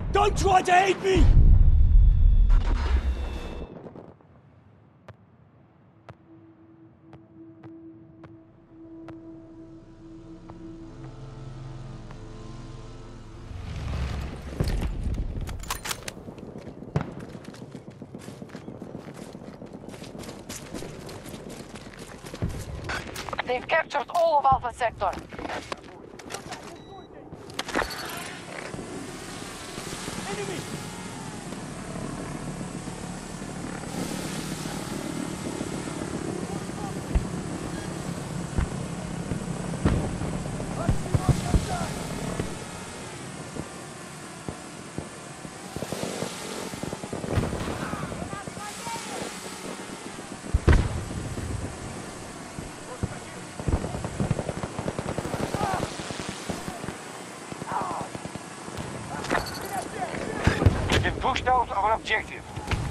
Don't try to aid me! They've captured all of Alpha Sector. Enemy! Pushed out our objective.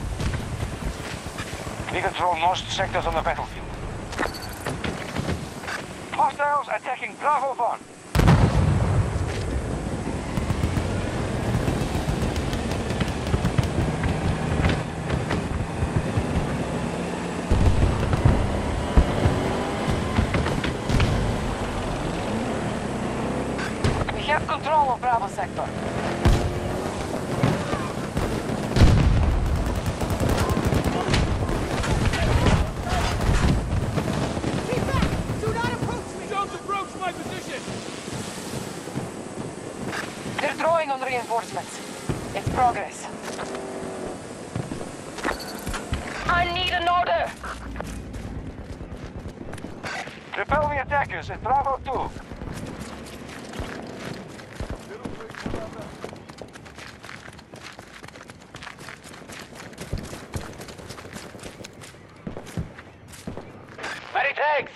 We control most sectors on the battlefield. Hostiles attacking Bravo 1. We have control of Bravo Sector. They're drawing on reinforcements. It's progress. I need an order! Repel the attackers at Bravo 2. Many tanks!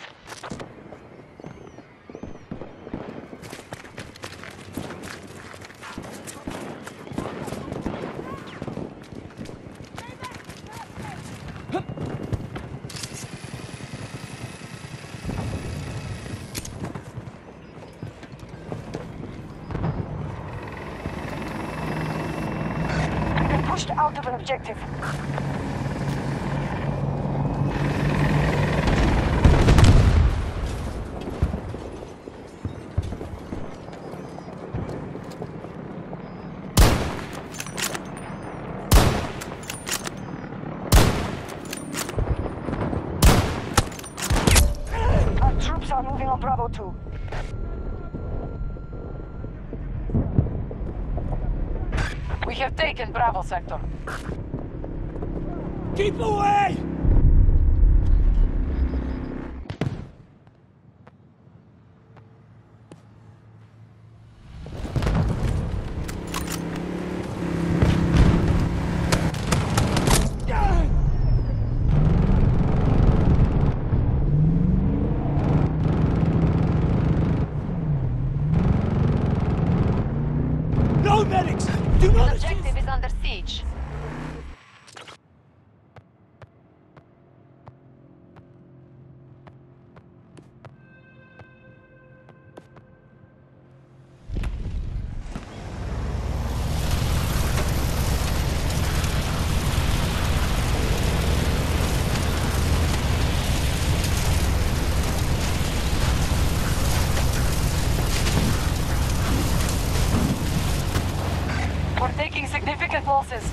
Pushed out of an objective. Our troops are moving on Bravo 2. We have taken Bravo Sector. Keep away! No medics! Do not The objective is under siege. We're taking significant losses.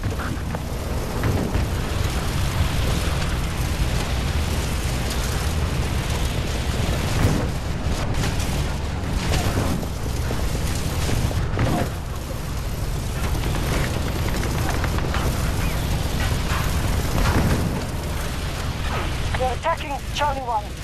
We're attacking Charlie 1.